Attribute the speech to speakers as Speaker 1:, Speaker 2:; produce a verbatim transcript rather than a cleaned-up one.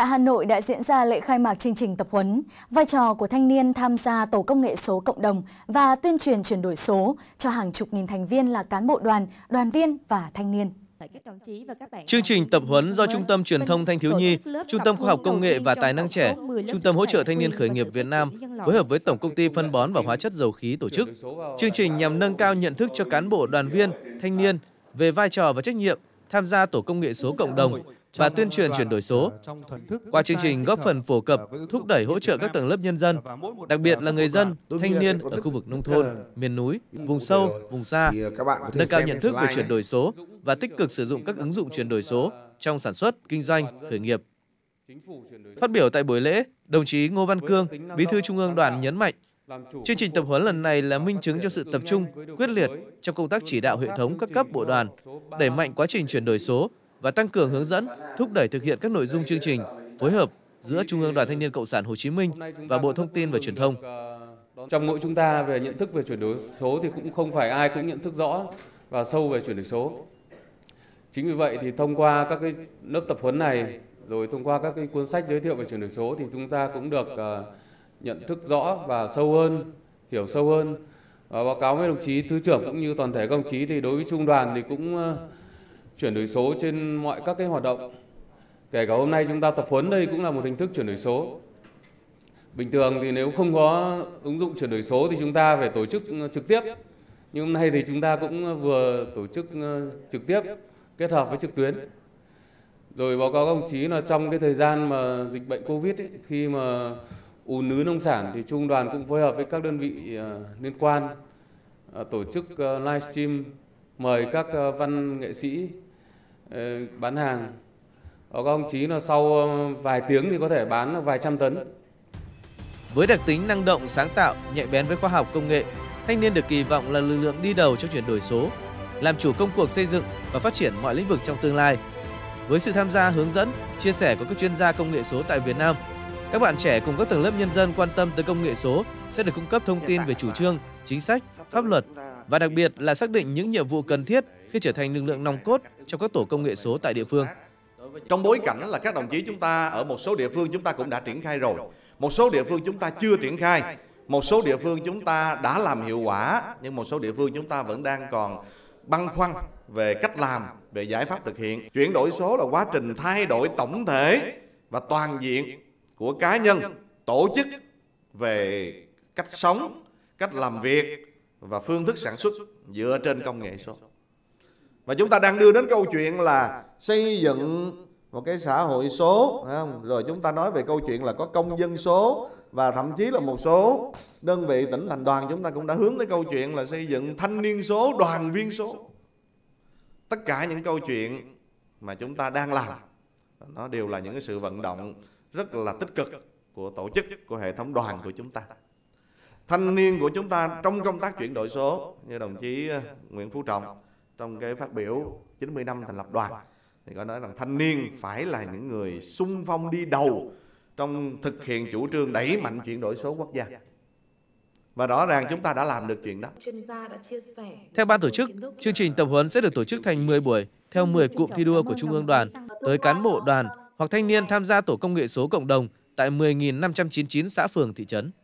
Speaker 1: Tại Hà Nội đã diễn ra lễ khai mạc chương trình tập huấn vai trò của thanh niên tham gia tổ công nghệ số cộng đồng và tuyên truyền chuyển đổi số cho hàng chục nghìn thành viên là cán bộ đoàn, đoàn viên và thanh niên.
Speaker 2: Chương trình tập huấn do Trung tâm Truyền thông Thanh thiếu nhi, Trung tâm Khoa học Công nghệ và Tài năng trẻ, Trung tâm Hỗ trợ Thanh niên khởi nghiệp Việt Nam phối hợp với Tổng công ty Phân bón và Hóa chất Dầu khí tổ chức. Chương trình nhằm nâng cao nhận thức cho cán bộ, đoàn viên, thanh niên về vai trò và trách nhiệm tham gia tổ công nghệ số cộng đồng và tuyên truyền chuyển đổi số. Qua chương trình góp phần phổ cập, thúc đẩy hỗ trợ các tầng lớp nhân dân, đặc biệt là người dân, thanh niên ở khu vực nông thôn, miền núi, vùng sâu, vùng xa, nâng cao nhận thức về chuyển đổi số và tích cực sử dụng các ứng dụng chuyển đổi số trong sản xuất, kinh doanh, khởi nghiệp. Phát biểu tại buổi lễ, đồng chí Ngô Văn Cương, Bí thư Trung ương Đoàn nhấn mạnh, chương trình tập huấn lần này là minh chứng cho sự tập trung, quyết liệt trong công tác chỉ đạo hệ thống các cấp bộ đoàn, đẩy mạnh quá trình chuyển đổi số và tăng cường hướng dẫn, thúc đẩy thực hiện các nội dung chương trình, phối hợp giữa Trung ương Đoàn Thanh niên Cộng sản Hồ Chí Minh và Bộ Thông tin và Truyền thông.
Speaker 3: Trong mỗi chúng ta về nhận thức về chuyển đổi số thì cũng không phải ai cũng nhận thức rõ và sâu về chuyển đổi số. Chính vì vậy thì thông qua các cái lớp tập huấn này, rồi thông qua các cái cuốn sách giới thiệu về chuyển đổi số thì chúng ta cũng được uh, nhận thức rõ và sâu hơn, hiểu sâu hơn. Và báo cáo với đồng chí Thứ trưởng cũng như toàn thể các đồng chí thì đối với Trung đoàn thì cũng uh, chuyển đổi số trên mọi các cái hoạt động. Kể cả hôm nay chúng ta tập huấn đây cũng là một hình thức chuyển đổi số. Bình thường thì nếu không có ứng dụng chuyển đổi số thì chúng ta phải tổ chức trực tiếp. Nhưng hôm nay thì chúng ta cũng vừa tổ chức trực tiếp kết hợp với trực tuyến. Rồi báo cáo các đồng chí là trong cái thời gian mà dịch bệnh Covid ấy, khi mà ùn ứ nông sản thì Trung đoàn cũng phối hợp với các đơn vị liên quan tổ chức livestream mời các văn nghệ sĩ bán hàng. Báo cáo các đồng chí là sau vài tiếng thì có thể bán vài trăm tấn.
Speaker 2: Với đặc tính năng động, sáng tạo, nhạy bén với khoa học công nghệ, thanh niên được kỳ vọng là lực lượng đi đầu trong chuyển đổi số, làm chủ công cuộc xây dựng và phát triển mọi lĩnh vực trong tương lai. Với sự tham gia, hướng dẫn, chia sẻ của các chuyên gia công nghệ số tại Việt Nam, các bạn trẻ cùng các tầng lớp nhân dân quan tâm tới công nghệ số sẽ được cung cấp thông tin về chủ trương, chính sách, pháp luật và đặc biệt là xác định những nhiệm vụ cần thiết khi trở thành lực lượng nòng cốt trong các tổ công nghệ số tại địa phương.
Speaker 4: Trong bối cảnh là các đồng chí chúng ta ở một số địa phương chúng ta cũng đã triển khai rồi, một số địa phương chúng ta chưa triển khai, một số địa phương chúng ta đã làm hiệu quả, nhưng một số địa phương chúng ta vẫn đang còn băn khoăn về cách làm, về giải pháp thực hiện. Chuyển đổi số là quá trình thay đổi tổng thể và toàn diện của cá nhân, tổ chức về cách sống, cách làm việc và phương thức sản xuất dựa trên công nghệ số. Và chúng ta đang đưa đến câu chuyện là xây dựng một cái xã hội số, phải không? Rồi chúng ta nói về câu chuyện là có công dân số, và thậm chí là một số đơn vị tỉnh thành đoàn chúng ta cũng đã hướng tới câu chuyện là xây dựng thanh niên số, đoàn viên số. Tất cả những câu chuyện mà chúng ta đang làm nó đều là những cái sự vận động rất là tích cực của tổ chức, của hệ thống đoàn của chúng ta. Thanh niên của chúng ta trong công tác chuyển đổi số, như đồng chí Nguyễn Phú Trọng trong cái phát biểu chín mươi năm thành lập đoàn thì có nói rằng thanh niên phải là những người xung phong đi đầu trong thực hiện chủ trương đẩy mạnh chuyển đổi số quốc gia. Và rõ ràng chúng ta đã làm được chuyện đó.
Speaker 2: Theo ban tổ chức, chương trình tập huấn sẽ được tổ chức thành mười buổi theo mười cụm thi đua của Trung ương Đoàn tới cán bộ đoàn hoặc thanh niên tham gia tổ công nghệ số cộng đồng tại mười nghìn năm trăm chín mươi chín xã phường thị trấn.